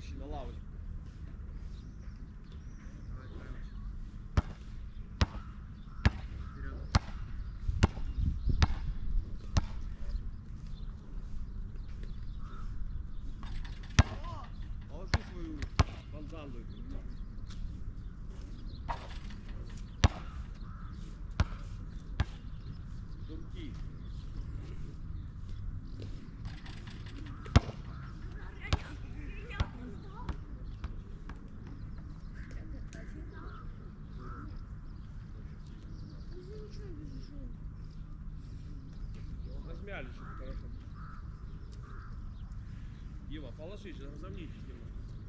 ищи на лавочку. Положи свою бандану. Думки. Размяли что-то хорошо. Дима, положи, сейчас разомнитесь немного.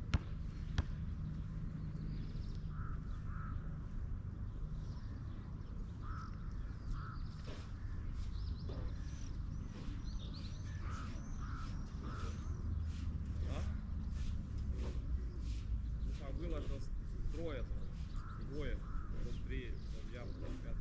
Было же трое, двое, быстрее, я, пятый.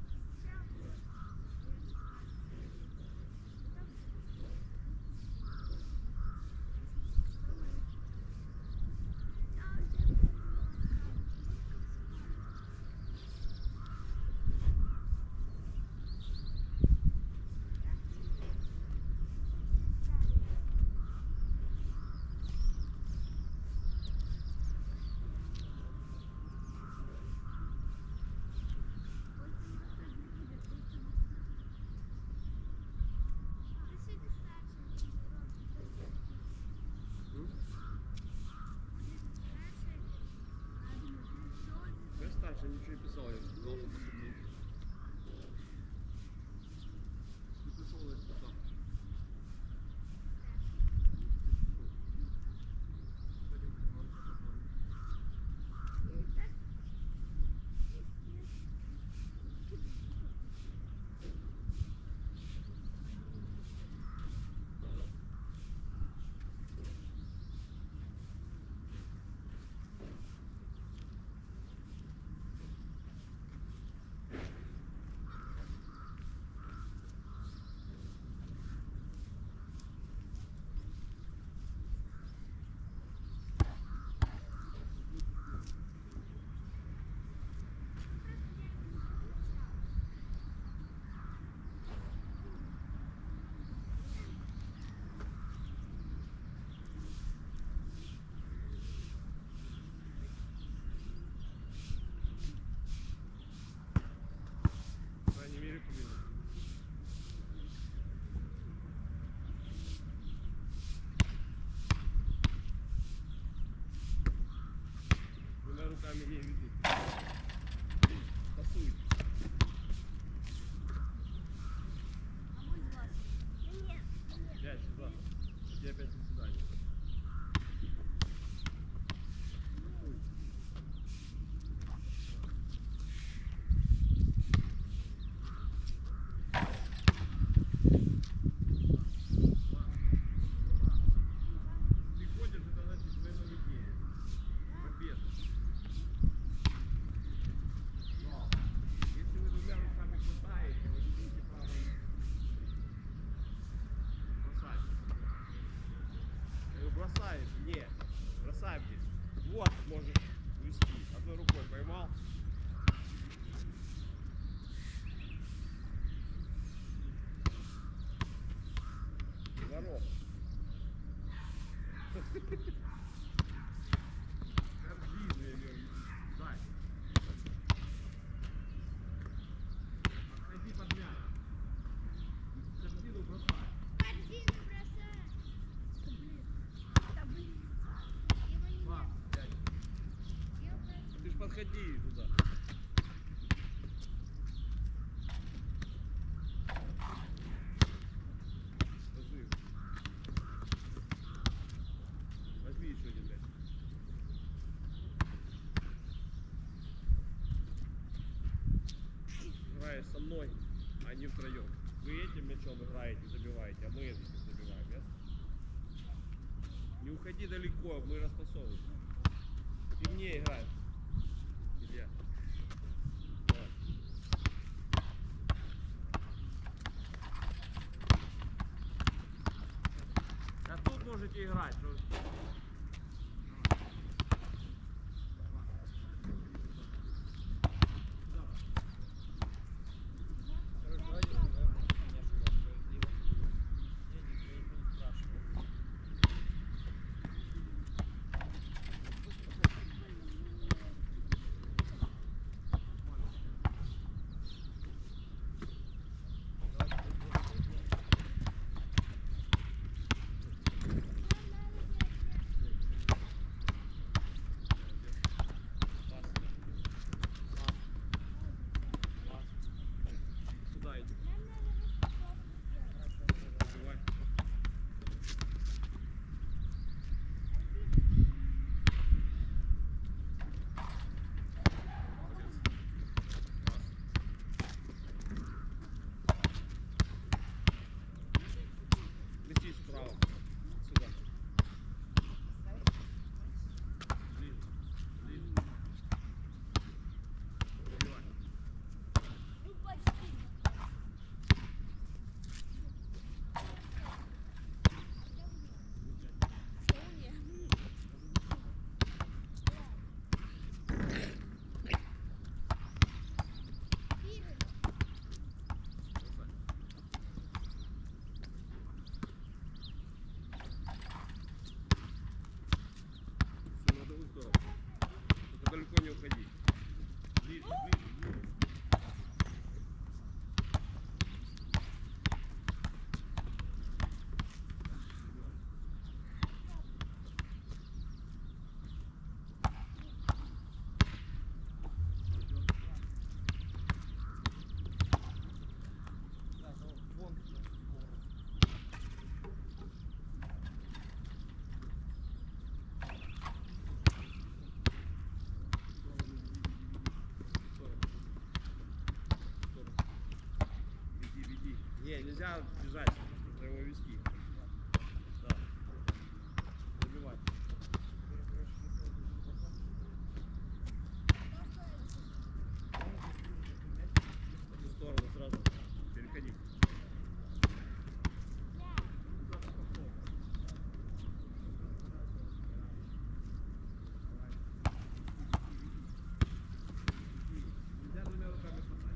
Я старше ничего не писал, я должен посмотреть. Не писал, я писал. Руками не ведут. Пасуй. Опять сюда. Иди опять сюда. Бросаешь? Нет. Бросай мне. Вот можешь вести. Одной рукой поймал. Здорово. Корзину я имею в виду. Дай. Отходи под мяч. Корзину бросай. Корзину бросай. Ты ж подходи туда. Скажи. Возьми еще один мяч. Играешь со мной, а не втроем. Вы этим мячом играете, забиваете, а мы этим забиваем, ясно? Не уходи далеко, мы распасовываем. Ты мне играешь. Илья. Давай. А тут можете играть. Не, нельзя бежать за его виски. Да. Забивать. В эту сторону сразу переходи. Нельзя двумя руками хватать.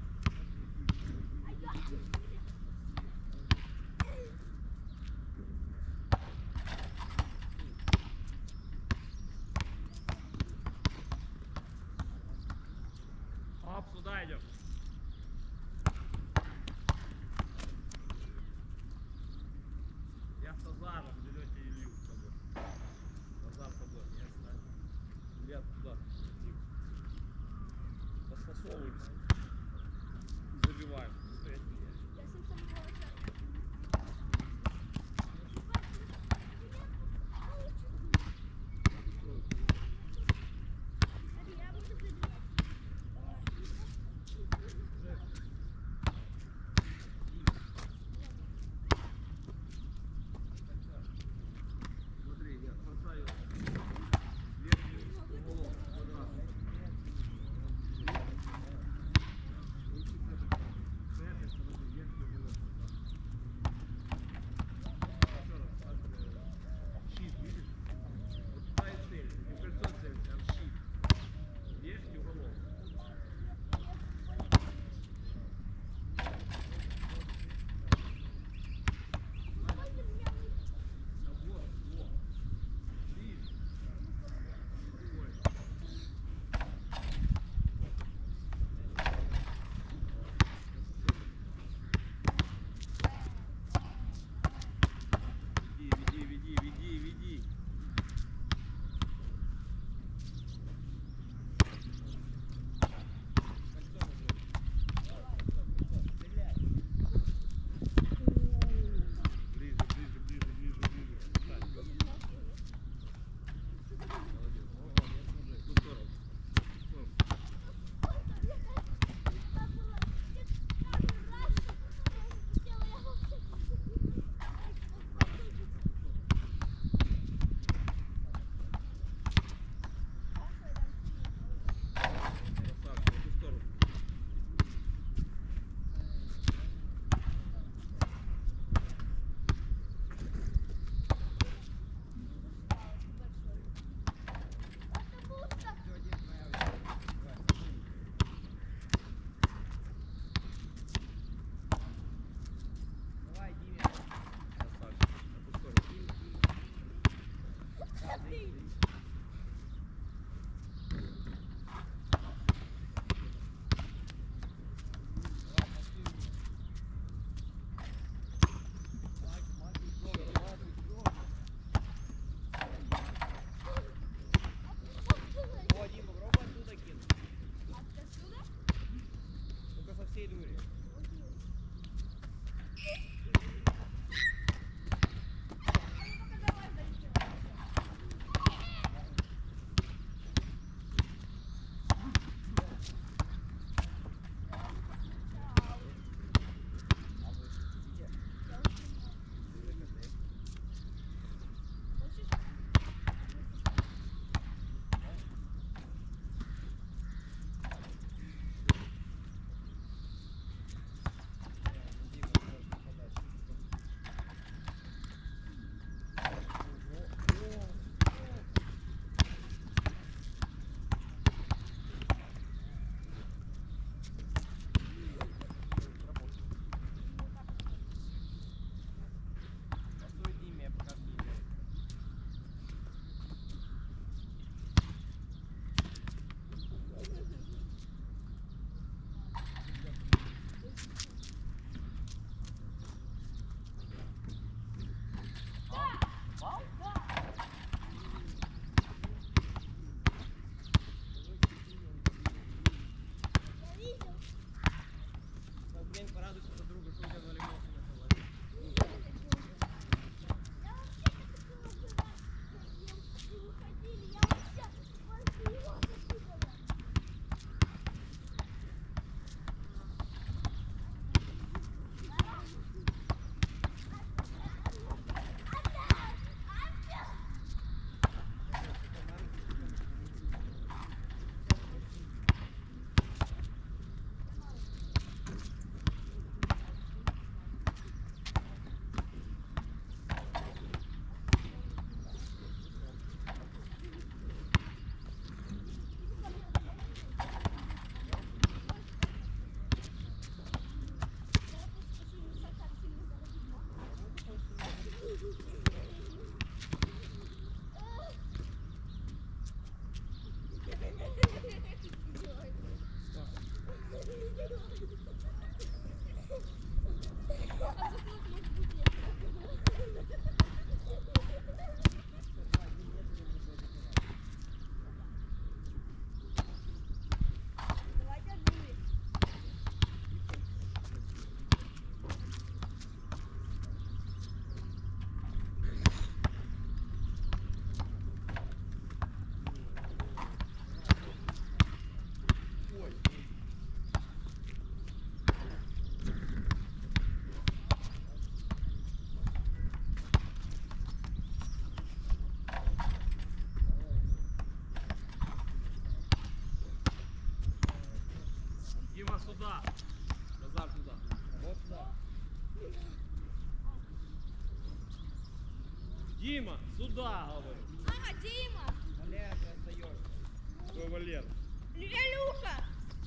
Дима, сюда, говорю. Ага, Дима. Валера, ты остаешься. Твой Валер. Илюха.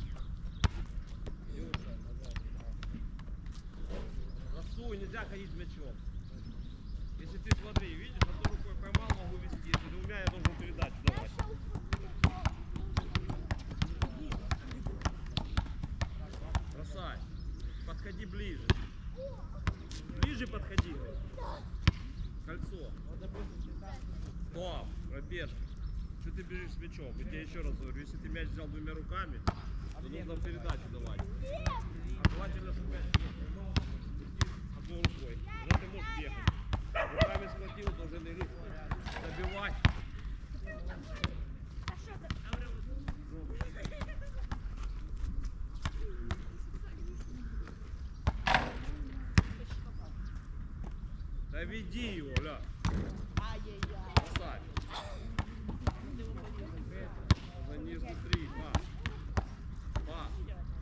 Илюша, назад. Расту, нельзя ходить с мячом. Если ты, смотри, видишь, одной рукой поймал, могу вести. Если двумя, я должен передачу давать. Бросай. Подходи ближе. Ближе подходи. Кольцо. Вот, допустим, ты так. Стоп, пробежка. Что ты бежишь с мячом? Я тебе еще раз говорю, если ты мяч взял двумя руками, то нужно передачу давать. А желательно, чтобы мяч одной рукой. Уже ты можешь бегать. Руками схватил, должен и забивать. А что ты? Да веди его, ля. Ай-яй-яй. Бросай. За низ внутри. Пас. Пас.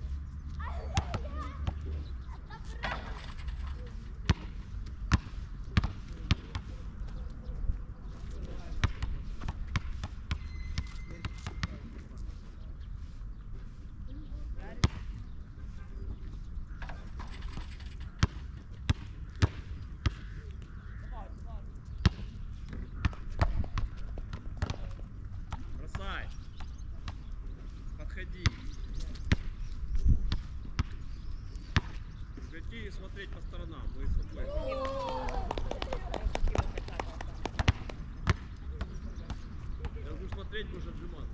Бросай. Подходи. Прекрати смотреть по сторонам. Мы с тобой. Я буду смотреть, будешь отжиматься.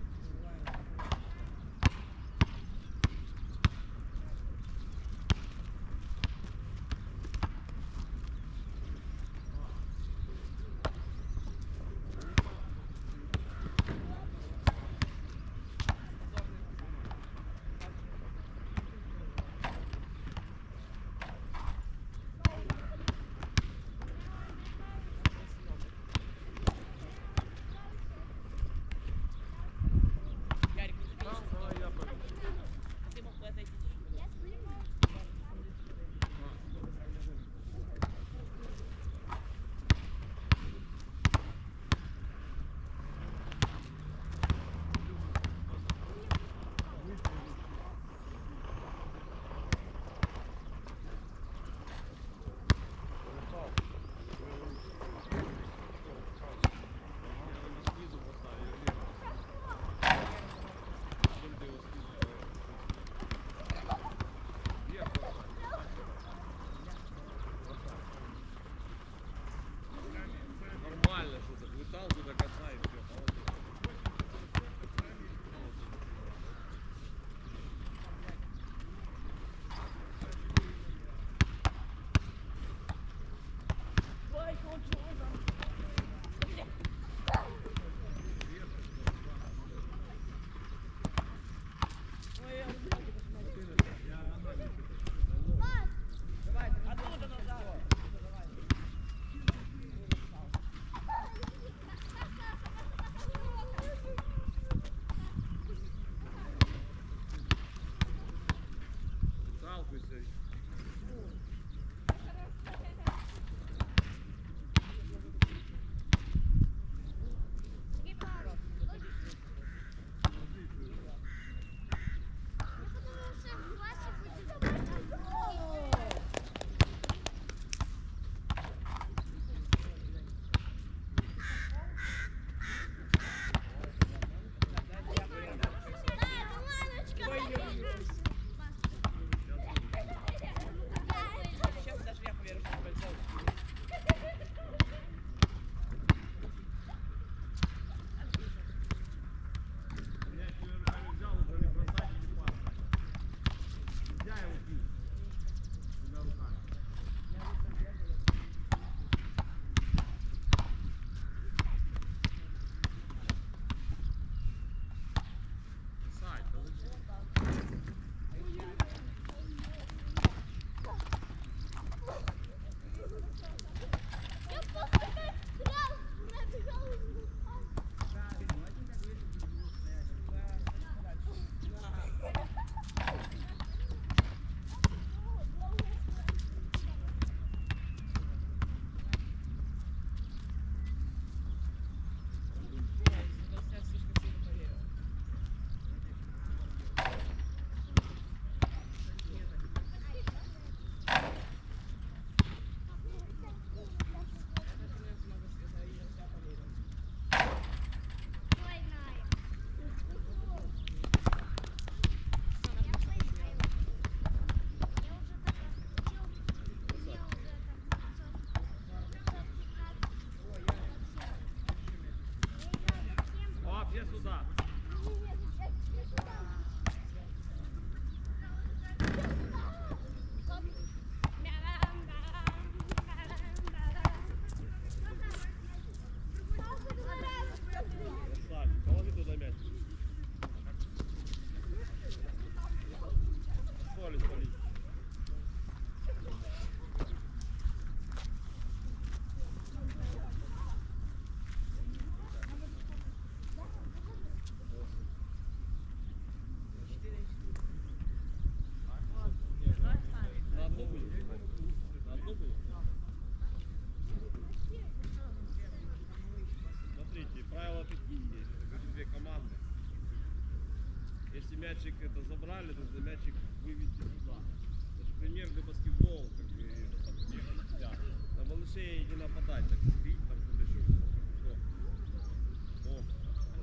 мячик это забрали, нужно мячик вывести туда. Это же примерный баскетбол, как бы, это там, нельзя. На малышей не нападать, так бить, там куда еще. Все. Можно.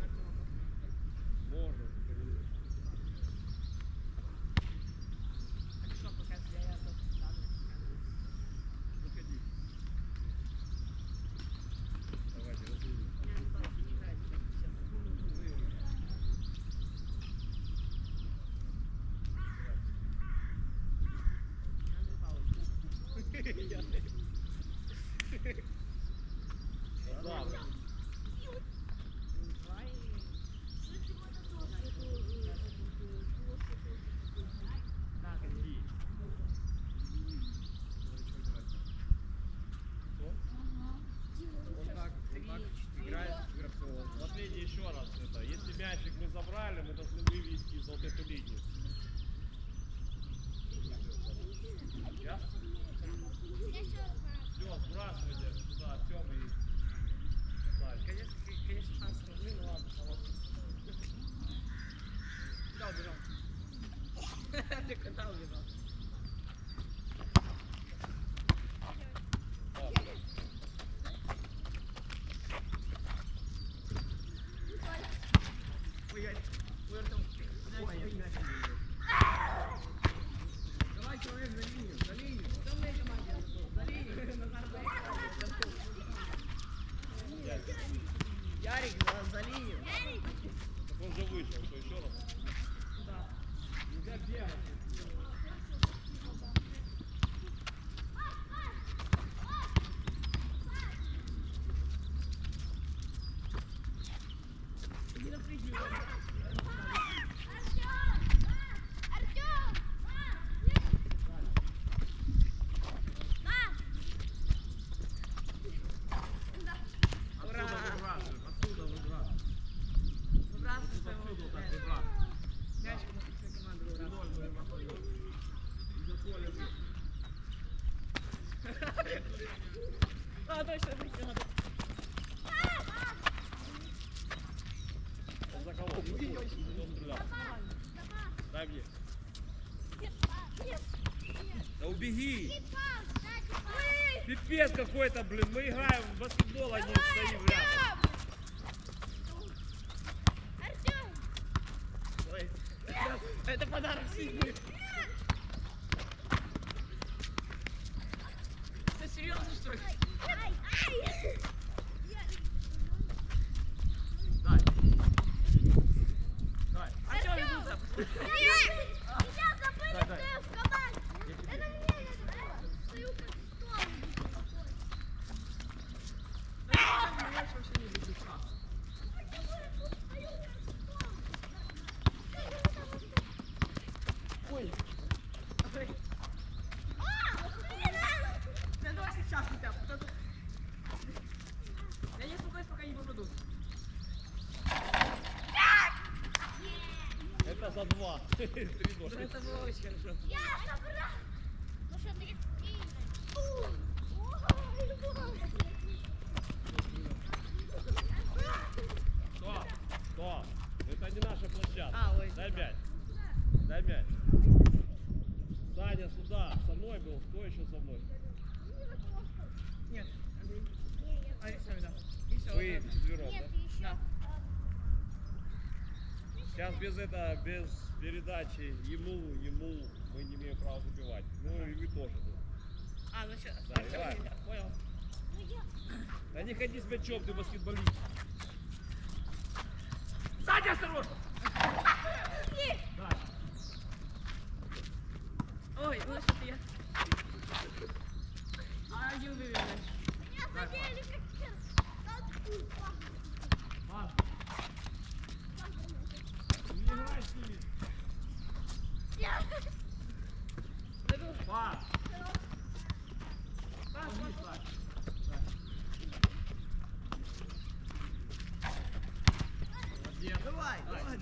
Можно, только не нужно. Так що, поки я тут ставлю. Выходи. Давайте, разумеем. Я не знаю, не грати. Назад. Иди. Что? Вот так играет игроков. Смотрите еще раз это. Если мячик мы забрали, мы должны вывести за вот эту линию. Ясно? Все, сбрасывайте сюда, Артем и Наталья. Конечно, шанс равны, но ладно, хороший. Куда убежал? Ты куда убежал? Ой, Артем. Давай человек за линию, за линию. Кто в моей команде? За линию. Ярик, за линию. Так он же вышел, что еще раз? Да. Нельзя бегать. Иди на призью. Ура! Отсюда выбрасывай. Выбрасывай своего Отсюда вот так выбрасывай. мячик на свою команду выбрасывай. Ноль мы эвакуируем. И за поле выше. А, точно, призью надо. Он за кого? Иди, он стрелял. Дай мне. Да убеги! Пипец какой-то, блин. Мы играем в баскетбол, а не стоим рядом. Ой, это подарок сильный. Ты серьезно, что ли? Дай. Дай. Артём, иду за. Забыли, что я в команде. Это мне не стою как стол. Мяч вообще не любит. Ой. Ой. Да давай сейчас хотя бы. Я не успокоюсь, пока не попаду. Это за два. Три Ну, ножки. это было очень хорошо. Я забрал. Ну что, ты Стоп. Стоп. Это не наша площадка. А, ой. Дай мяч. Дай мяч. Саня сюда. Со мной был. Кто еще со мной? Нет, Андрей. А, все, да. И все. Вы четвером, Нет, да? еще. Да. Сейчас без передачи ему мы не имеем права забивать. Ну и вы тоже. А, ну сейчас. Да, давай. Понял. Да не ходи с мячом, ты баскетболист. Саня, осторожно! Да. Ой, ну что я. А, не вывел мяч. Меня задели как тупо. Пас. Не играй с ними. Пойду. Пас. Пас, Помни, пас. Сань. Молодец. Давай, давай.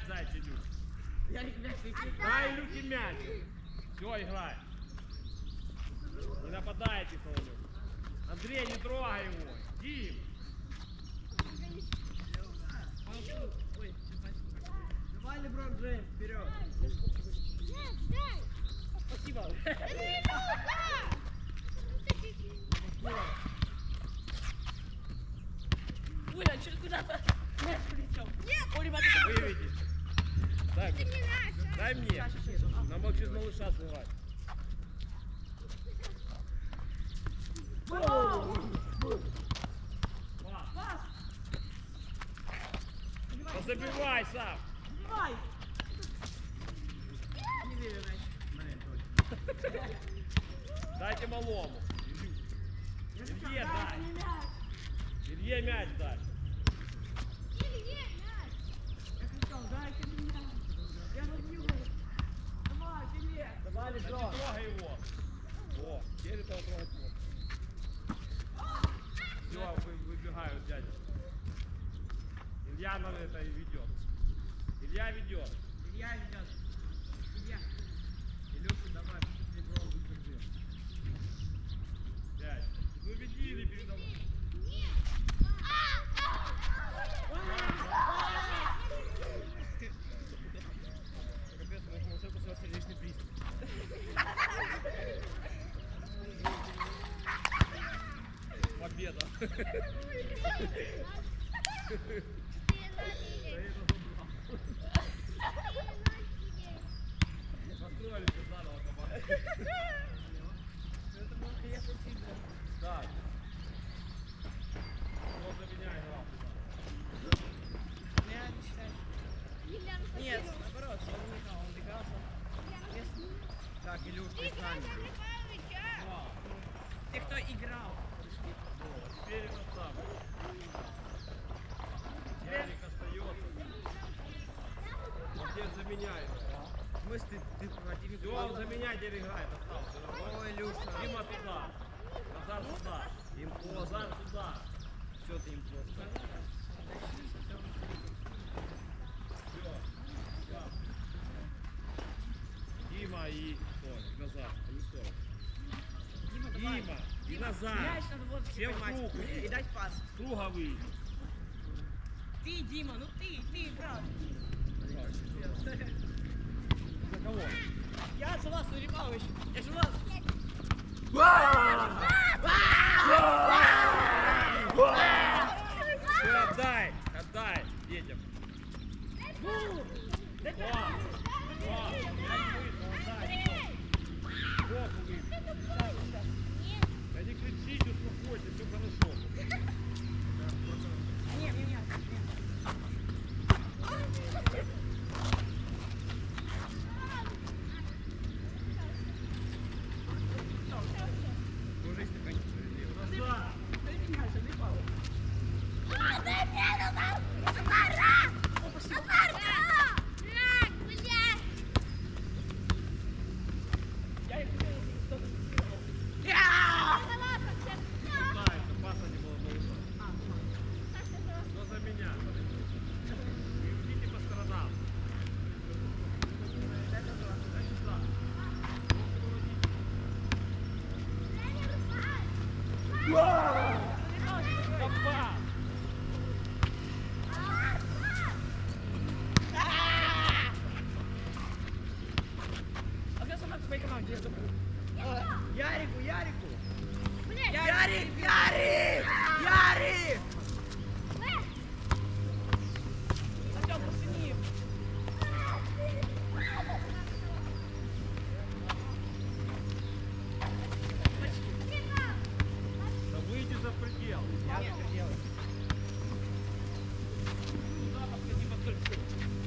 дай, Илюх. Ярик, мяч летит. Дай Илюхе мяч. Все, играй. Не нападайте на него. Андрей, не трогай его. Дим. Ой, давай, Леброн Джеймс, вперед. Нет, дай. Спасибо. Это не Илюха. Оля, через куда-то мяч полетел. Нет. Ой, ребята, Выведи. Дай Это мне. не наш. Дай мне. Нам могут через малыша сливать. Пас. Да забивай сам. Давай. Не верю, мяч. Дайте малому. Илье Дай дай. мне мяч. Илье мяч дай. Илье, наш. Я кричал, дайте мне мяч. Я забью. Давай, Филе. Давай, Да не трогай его. О, теперь этого трогать можно. Все, выбегают дядя. Илья на это и ведет. Илья ведет. Илья ведет. Илья. Илюша, давай. Леброн выходи. Дядя. Ну веди или передавай. Капец, мы можем посылать сердечный приступ. Победа. Построили все заново команду. Это был хороший фильм. Да. Он за меня играл. Я не считаю. Нет, наоборот, он не играл, он игрался. Так, Илюш, ты с нами. Те, кто играл. Теперь это сам. Ярик остается. Он теперь за меня играет. В смысле, ты противник? Все, он за меня теперь играет. Остался. Ой, Илюша. Дима туда. Назар туда. Назар туда. Все, ты им просто. Все. Дима и кто? Назар. Они стоят. Дима, давай. Дима и Назар. Мяч надо вот Все в поймать круг. и дать пас. Круга выйди. Ты, Дима, ну ты, брат. За кого? Я за вас, Юрий Павлович. Я за вас. Ты отдай детям. Да не кричите, успокойтесь, все хорошо. Не. Уже если такая несправедливость. Назад! Дайте мяч, Юрий Павлович. Я их хотел, кто-то фиксировал. Знаю, что паса не было малыша. Но за меня. Не идите по сторонам. Дай сюда. Попал! А кто сама в твоей команде? Я забыл. Ярику! Блядь, Ярик! Артем, посыни. Да выйди за предел. Я это делаю. Туда подходи под кольцо.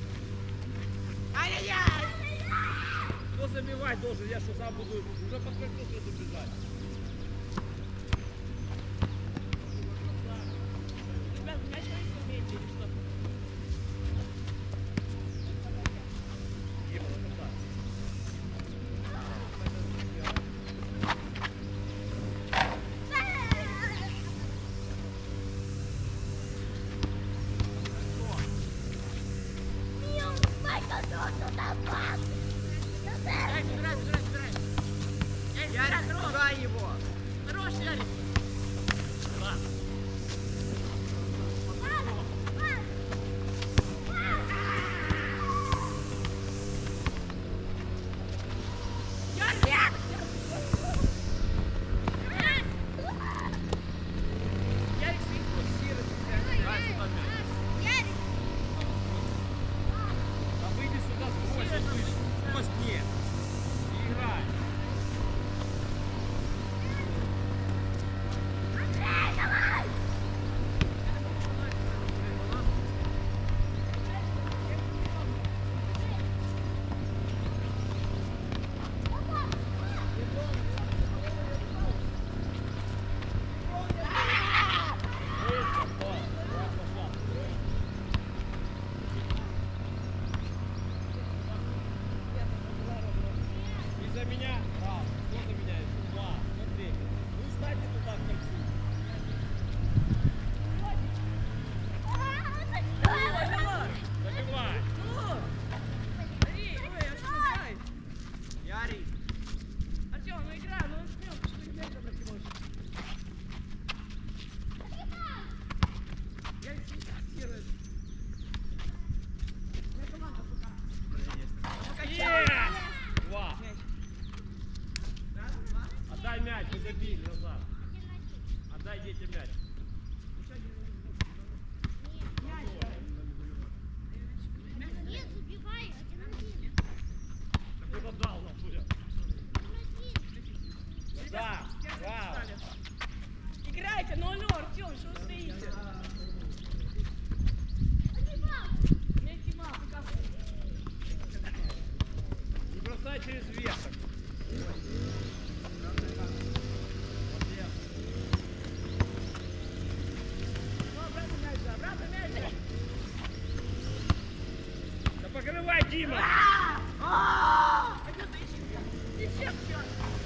Ай-яй-яй! Кто забивать должен? Я что сам буду уже под кольцо сразу бежать. Ребят, мяч не умеете или что? Дима, на кота. Мил. Ярик, забирай, забирай, забирай. Ярик, пугай его. Хорош, Ярик. Да. Ярик, стоит фокусирует себя. Дай сюда мяч. А выйди сюда сквозь, вот ты сквозь нет. И играй. И за меня раз, кто за меня еще? Два, смотри. Ну встаньте туда к кольцу. Забивай. Ну! Смотри, ой, Артем, играй. Ярик. Артем, ну играй, ну успел, что ты мяч забрать не можешь. Ярик, стоит фокусирует. У меня команда пока. Два. Мяч. Раз, два. Отдай мяч, вы забили назад. Отдай детям мяч. Нет, забивай. Так вот отдал нам, Пуля. Да, да. Играйте, 0-0, Артем, что вы стоите? Вместе мало, Не бросай через верх. Ну, обратно мяч, да, обратно мяч. Да. Да покрывай, Дима. А что ты ищешь? Ты чем сейчас?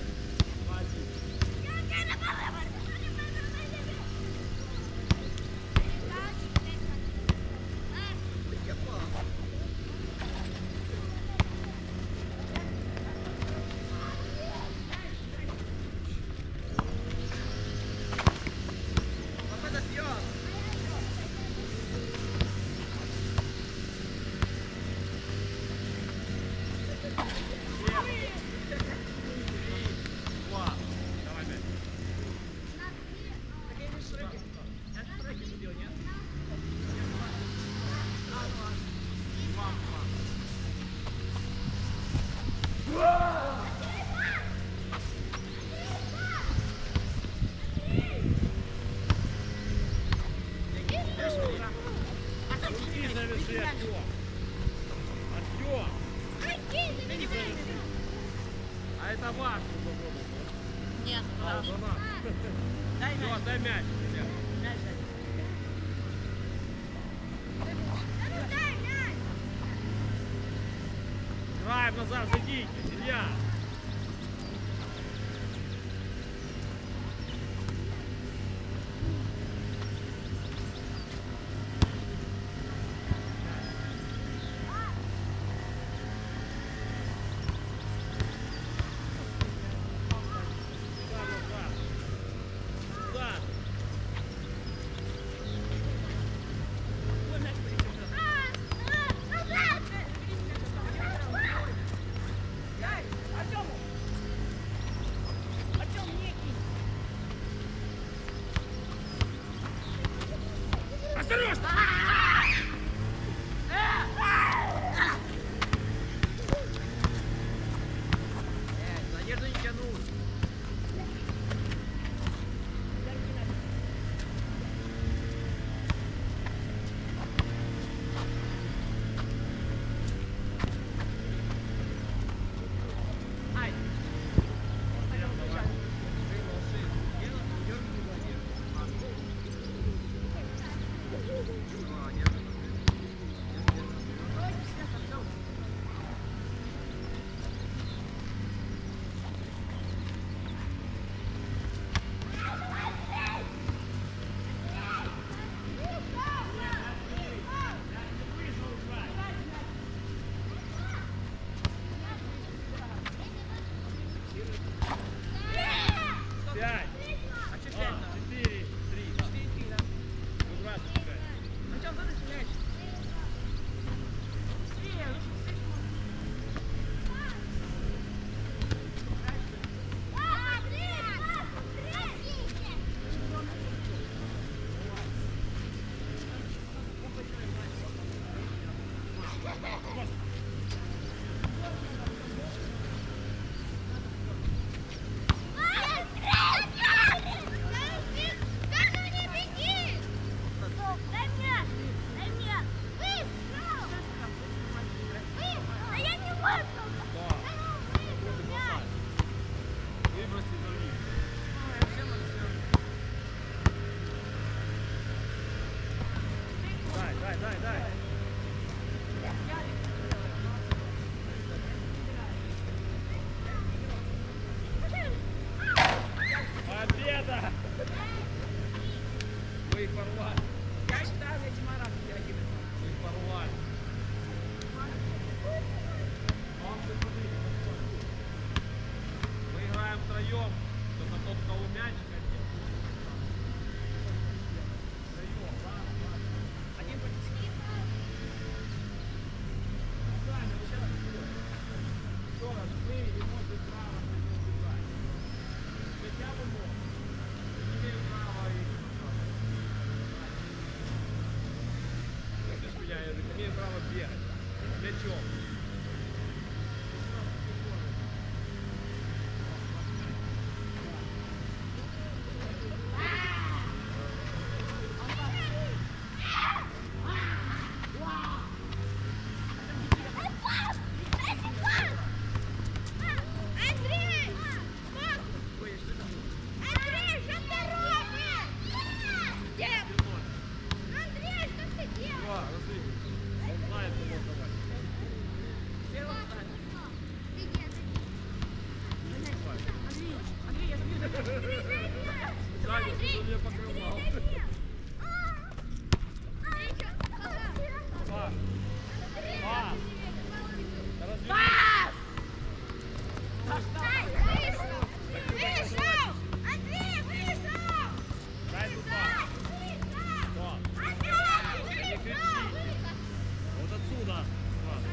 Папа, съем. Два. Давай мяч. Так я не широки. Я же широки забил, нет? А, ну ладно. Два, два. Руки завяжи, Артем. Артем. А это важно. Нет, А, за нас. Дай Всё, мяч. отдай мяч. Илья. Мяч дай. Драйв назад, зайдите, Илья. Сюда, назад. Сюда. Ой, мяч перекрутил. Дай, Артем, Да. Попробуй бросать. Выброси за них. Ой, всем отсюда. Дай. Победа! Мы их порвали. Я считаю, эти Марат реагируют. Мы их порвали. Мы играем втроем, только тот, кого мячик один. Втроем, раз. Один против всех. Саня, вот сейчас еще раз, мы не можем право на него бежать. Хотя бы мог. Не имею права и... Слышишь меня, я не имею права бегать. Мячом. Ой, что там? Да, разыгрывай. Он знает, кому отдавать. Первый встать. Не забывай. Андрей, я забью. Саня, ты меня покрывал. Пас. Пас. Разве... Дай туда. Что? Не кричи. Вот отсюда. Пас.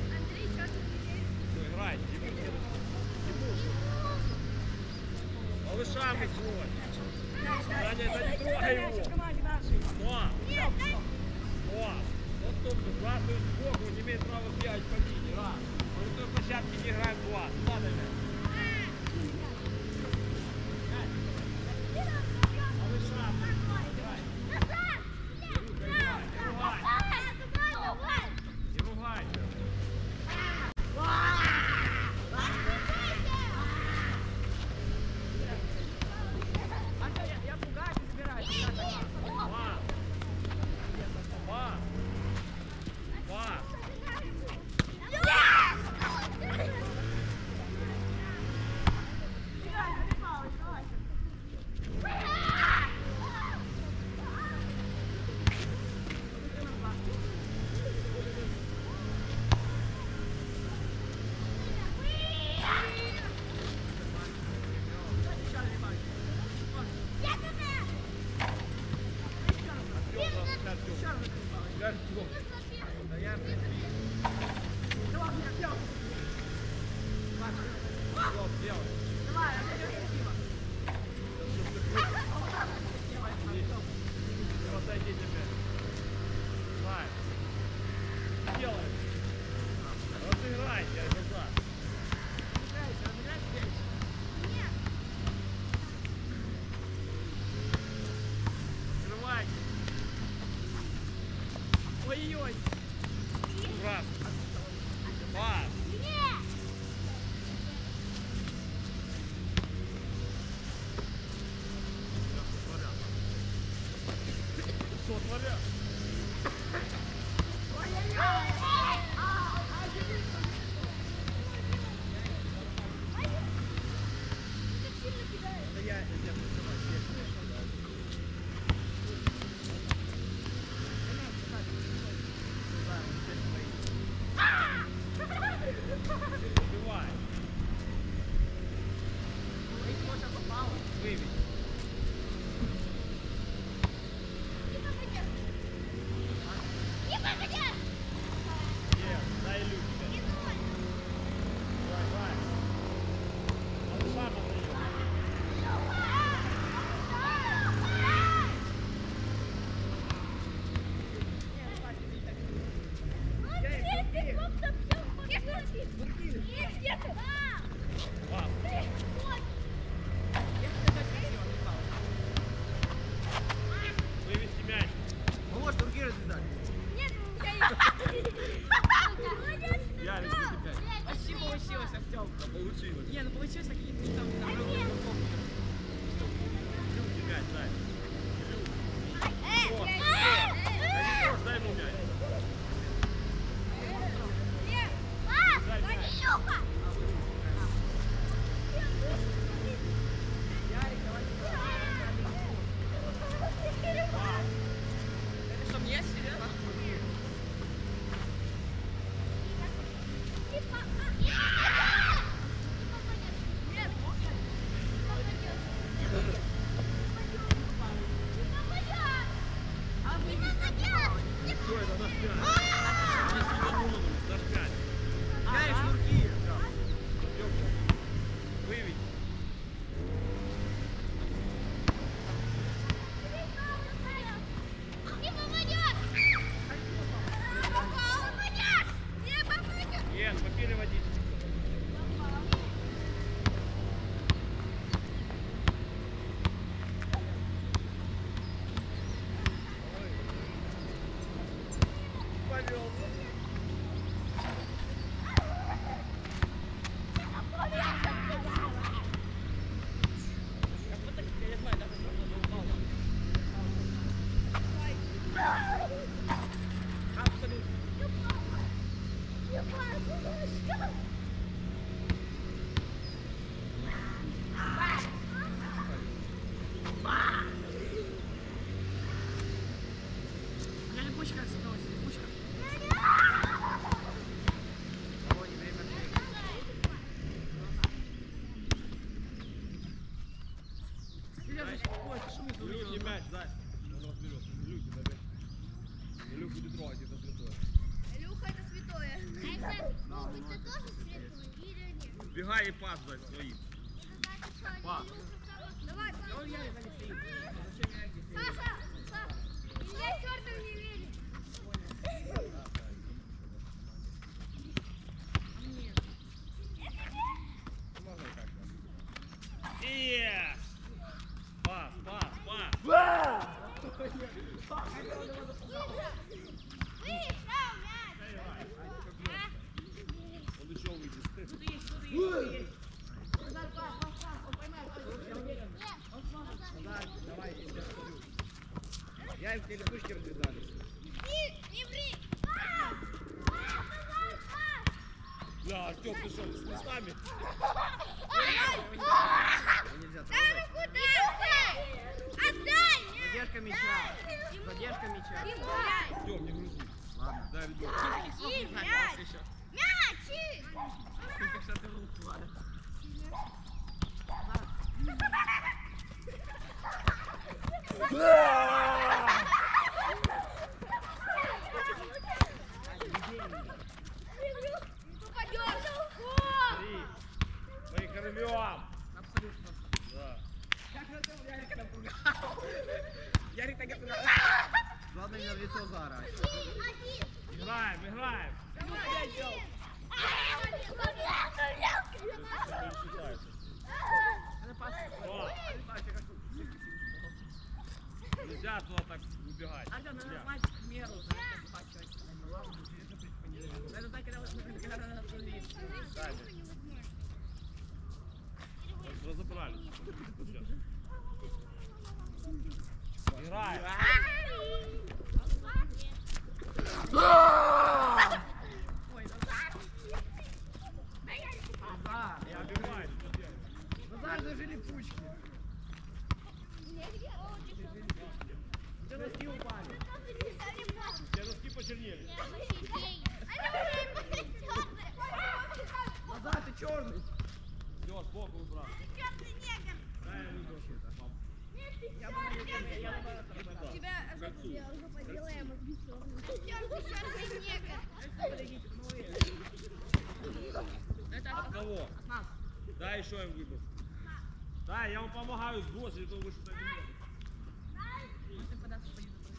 Ну, играй. Ему следующий. Малышам свой. Саня, это не трогай его. Команде нашей. Что? О, вот тут раз идет сбоку, не имеет права бегать по линии, раз. Мы на той площадке не играем два. Сюда дай мяч. Малышам, играй. Не ругайся. Антон, я пугаю, ты забираешь. Пас. Пас. Пас. Получилось. Не, ну получилось такие там Илюхе мяч дай. Э, Вот, э, Илюш, дай ему мяч. Пас, Дай мяч. Илюха! Ярик, давай. Это что, мне серьезно? Что это, наш мяч? Здесь не дотронулись, наш мяч. Ярик, шнурки. Выведь. Нет, попили водички. Повелся. Как будто, я не знаю, даже можно не упал. Абсолютно. Я липучка осталась, липучка. Проводим время. Серьезно, ой, ты шумит, Илюхе мяч дай. Он разберет. Илюхе дай мяч. Илюху не трогать, это святое. Илюха, это святое. Ты тоже святой или нет? Убегай и пас дай своим. Пас. Давай, Он Ярик за не стоит. Зачем Ярик здесь стоит? Саша, Саша, Илья чертов не верит. Можно как-то. Yes! Пас, пас, пас. Вышел мяч. Он еще выйдет. Что-то есть, что-то есть, что-то есть. Назар, пас, он поймает. Он уверен. Он сможет. Давай, я тебя смотрю. Я им телепушки развязались. Не ври. Пас. Пас. Бля, Артем, ты что, ты с листами? Нельзя трогать. Да ну куда? Отдай мяч. Задержка мяча. Задержка мяча. Артем, не грузи. Ладно, дай ребенку. И Не знаю, мяч. вас еще. Мячи. Как что ты руку, ладно. Смотри, мы их рвем. Абсолютно. Да. Как же ты Ярика напугал? Ярик так напугал. Главное мне в лицо заорать. Играем, играем. Опять взял. Это считается. Это пас. О. Нельзя туда так убегать. Артем, надо Нельзя. знать меру, знаешь, как бачать. Надо знать, когда надо отпустить. Дай мне. Вот разобрались. Сейчас. Играем. Ой, Назар. Не обивай, что делать? Назар, зажили пучки. Где носки упали? Все носки почернели. Назар, ты черный. Все, сбоку убрал. Дай я выберу. Я бы Сюда. Тебя К кольцу. поделаем черный негр. подойдите, ну вы. Это От кого? нас. Дай еще им выбор. Да, я вам помогаю сбросить, а то вы что-то не можете. Можете податься по низу.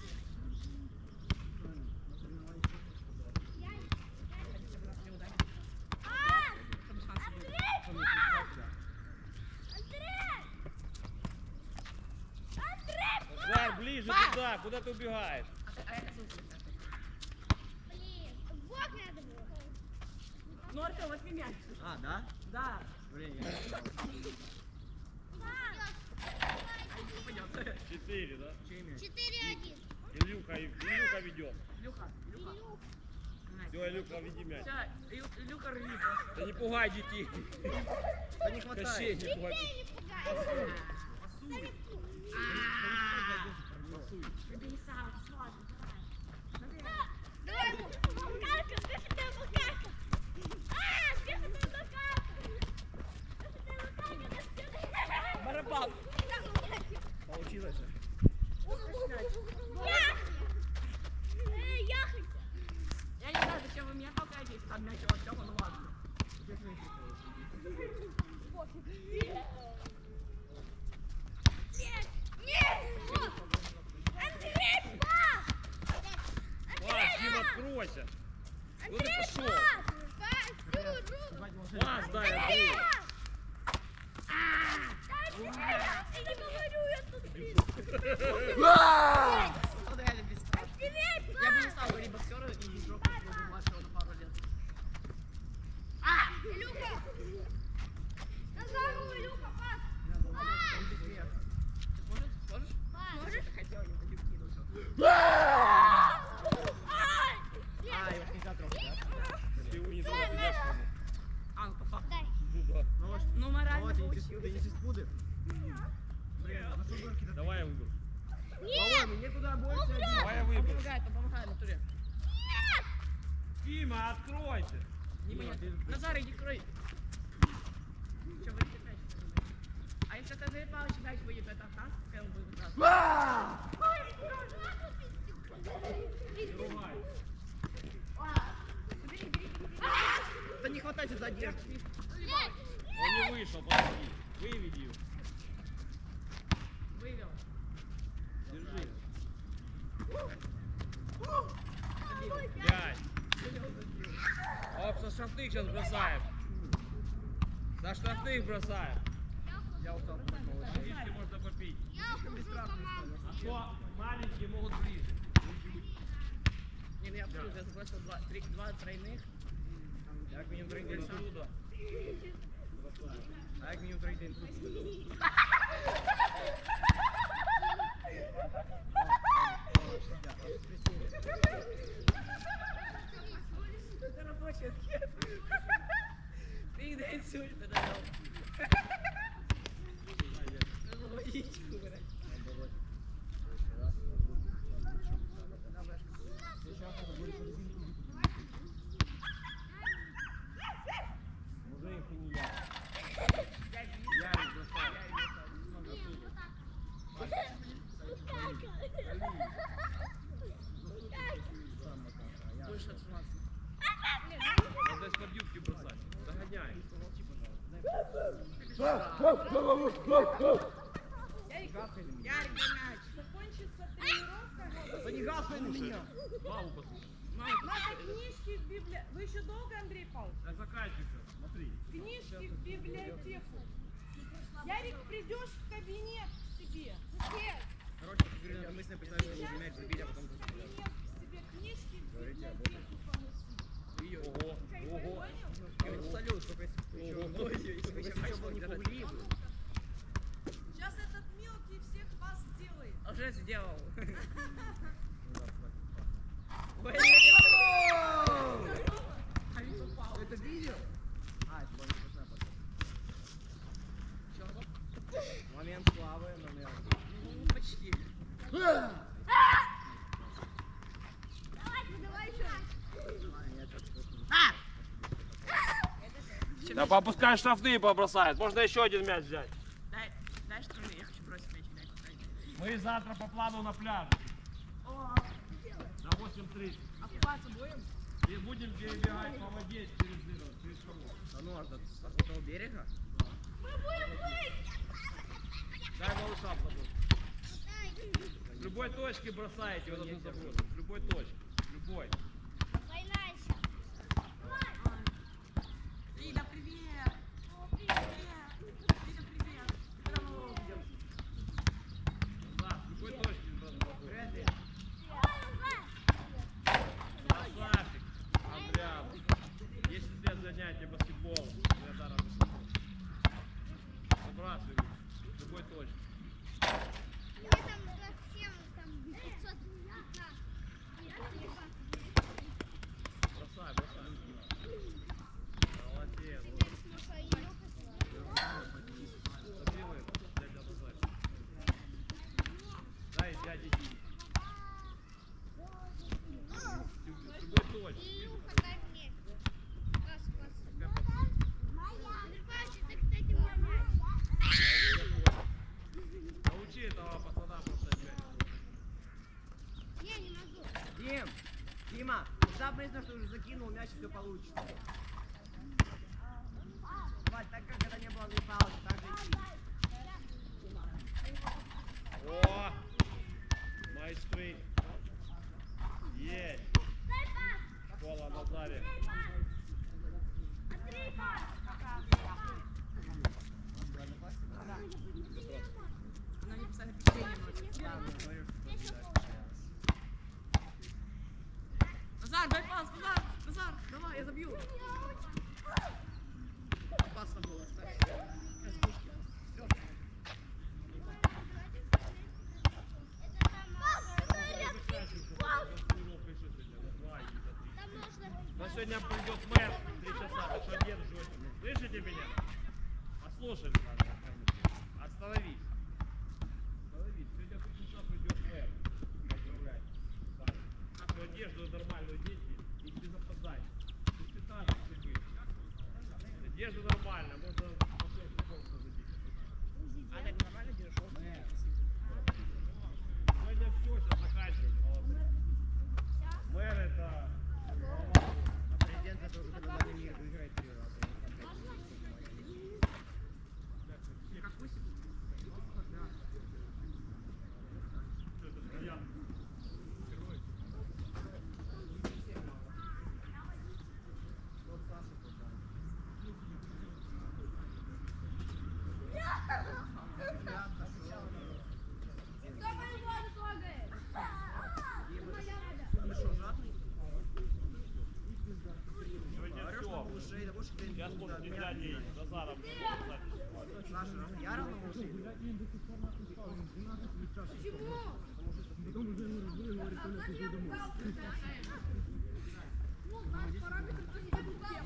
Назар, ближе туда, куда ты убегаешь? А я коснулся. Блин, в бок надо было. Сноркал, возьми мяч. А, да? Да. Блин, я не знал. Пойдет. 4, да? Чей мяч? 4-1. Илюха ведет. Илюха. Все, Илюха, веди мяч. Все, Илюха рви Да просто. не пугай детей. Да не Кощей хватает. не пугай. Не пугай. Пасуй. Пасуй. Давай, Макарка, скажи, ты Макарка. Скажи, ты Макарка. Барабан. Получилось. Ехать. Я не знаю, зачем вы меня толкаете, если там мяч у Артема, ну ладно. Нет, нет. Андрей, пас. Пас, Дим, откройся. Ну ты Андрей, пошел. пас. Пас, дай, Андрей, Андрей. я не говорю, я тут. Вот реально бесстрашно. Андрей, Я бы не стал говорить боксера и жопу бы младшего на пару лет. Илюха. Назару, Илюха, пас. Там бессмертно. Сможешь? Сможешь? Можешь? Я хотел, не ходил, кинул всё. А, его ж нельзя трогать, да? Ты его не трогай, ты дашь ему. А, ну по факту. Дай. Ну да. Ну морально Вот, получилось. ты не спуды. Блин, ну что горки-то? Давай я выберу. По-моему, некуда больше. Давай я Он выберу. помогает, в натуре. Дима, откройся. Не Дима, понятно. ты- Назар, иди крой. Что, выйдет мяч? А если ты Андрей Павлович мяч выйдет, это от нас, как он будет играть? Не ругай. Да не хватайте задержки. Он не вышел, подожди. Выведи его. Вывел. Держи. 5. Оп, со штрафных сейчас бросаем. Со штрафных бросаем. Я устал. Водички можно попить. Я ухожу команду. А то маленькие могут ближе. Не, ну я абсолютно, я забросил два тройных. Як мінімум 3 день. Отсюда. А як мінімум 3 день. Это рабочий анкет. Ты их до инсульта довел. Водичку, блядь. Уже их и не я. Я Я их бросаю. больше от 17. Надо из-под юбки бросать. Догоняй. Ярик, на мяч. Закончится тренировка. Да не гавкай на меня. Маму послушай. Надо книжки в библиотеку. Вы еще долго, Андрей Павлович? Я заканчиваю. Смотри. Книжки в библиотеку. Ярик, придешь в кабинет к себе. Короче, ты говоришь, мы с ним представили, что мы мяч забили, а потом... Кабинет к себе книжки в Говорите, библиотеку понеси. Ого. Ого. Понял? Салют, только если бы еще... Если бы еще был не погули. Сейчас этот мелкий всех вас сделает. Уже сделал. Это видео? А, это было не смешно, пацан. Момент славы, момент. Ну, почти. Давай, давай еще. А, нет, это Да попускай штрафные побросает. Можно еще один мяч взять. Дай что мне, я хочу бросить мяч. Мы завтра по плану на пляже. О, На 8:30. а купаться будем? И будем перебегать по воде через кого. А ну, аж до того берега? Мы будем плыть. Дай малыша в забор. С любой точки бросаете вот этот заброс. С любой точки. С любой. Война еще. Лида, привет! Привет! Лида, привет! Когда мы его увидим? Да, с любой точки сразу заброс. Привет. Красавчик. Андрей. 10 лет занятий. играете в баскетбол, я даром высоко. Забрасывай в любой точке. Я там 27, там 515. Бросай, бросай. Молодец. Забилай, дядя Назарь. Дай дяде Диме. В любой точке. Илюха, дай мне. Пас, пас. Андрюхач, это, кстати, мой мяч. Научи этого пацана бросать мяч. Я не могу. Дим! Дима, запомни, что уже закинул мяч, и все получится. Вать, так как это не было ни палки, так же и О! Майстры. Есть. Дай пас. Школа Назария. Андрей, пас. Она не писали печенье носит. Назар, дай пас, Назар, Назар, давай, я забью. Опасно было, кстати. Но сегодня придет мэр в 3 часа, ты что держишь? Слышите меня? Послушали надо. Остановись. Остановись. Сегодня в 3 часа придет мэр. Поздравляю. Все, одежду нормальную оденьте и без опозданий. Без 15 секунд. Одежду нормально, можно пошел футболку забить. А так нормально держишь? Сегодня все, сейчас заканчиваем. Молодцы. Мэр это... А президент это уже когда на мир выиграет 3 раза. Какую секунду? Что это стоят? Герой. Вот Саша туда. Кто мою воду трогает? Моя вода. Ты что, жадный? Сегодня Орешь на все. малышей, да больше ты Я буду с дядей Назаром запись. Саша, я равно малышей. Ну, знаешь, параметр тоже не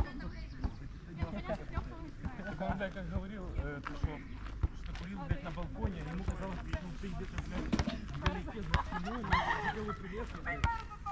Когда я как говорил, ты что курил, блядь, на балконе, ему казалось, что ты где-то, блядь, вдалеке за спиной, но хотел бы приветствовать, блядь.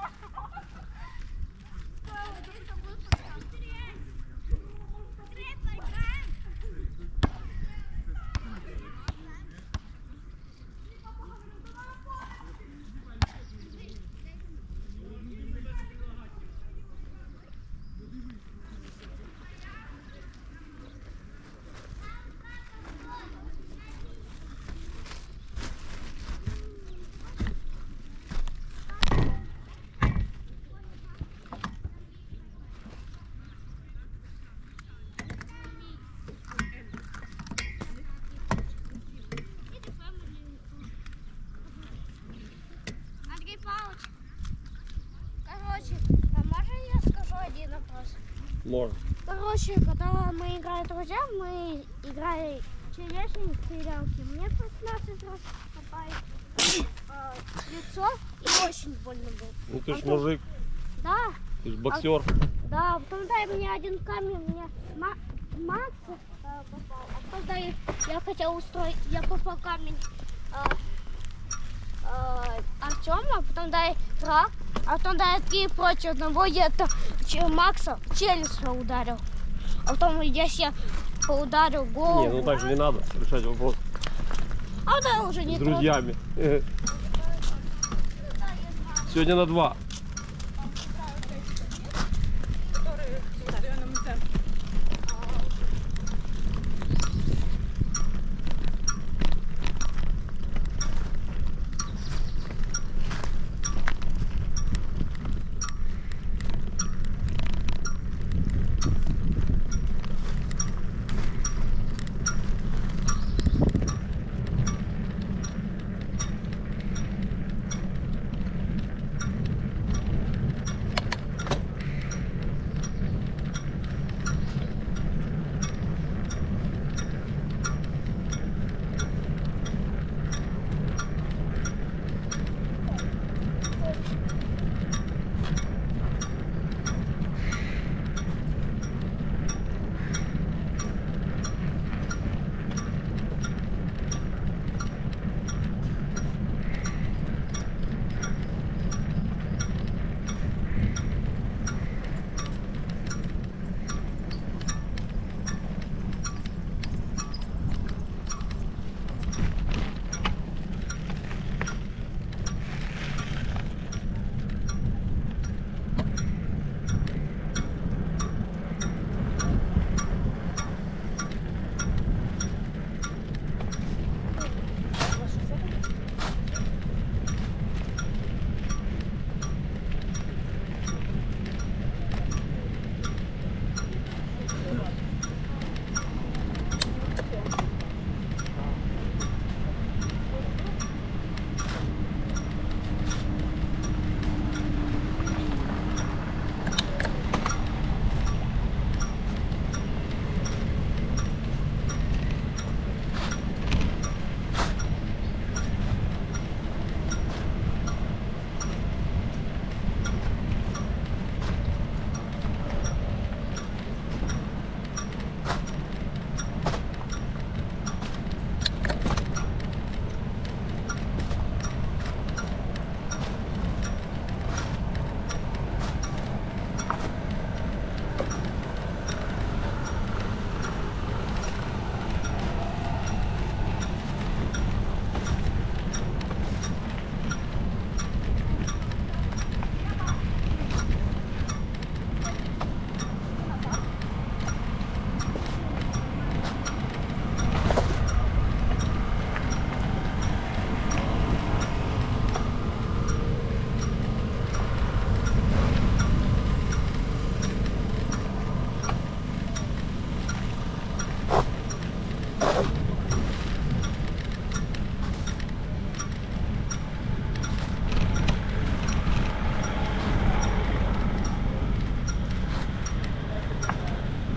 Андрей Павлович, короче, а можно я скажу один вопрос? Можно. Короче, когда мы играли друзья, мы играли черешни, стрелялки. Мне 15 раз попали в лицо и очень больно было. Ну ты ж мужик, Да, ты ж боксер. да, потом дай мне один камень, мне Макс попал, а потом дай, я хотел устроить, я попал камень Артема, а потом дай трак, а потом дай три против одного, я это Макса в челюсть ударил, а потом я себе поударил голову. Не, ну так же не надо решать вопрос А да, уже не с друзьями. Сегодня на 2. Который в стадионном центре.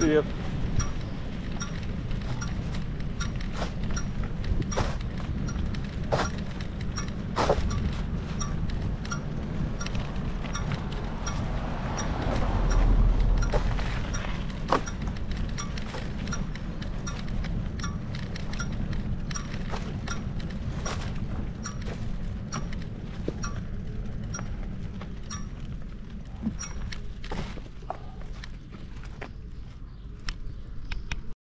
привет.